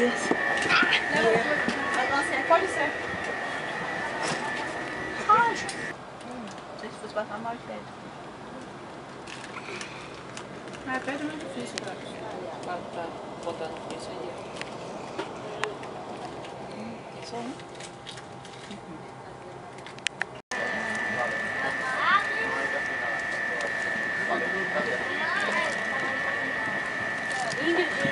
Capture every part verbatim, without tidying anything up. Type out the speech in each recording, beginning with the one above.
dias. Pode ser. Ai. Se fosse passar mal de perto. Ah, perto é muito difícil pra, pra, pra botar no preço aí. Só um.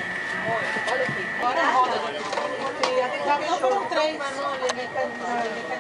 Olha aqui. Olha a roda. Já foram três.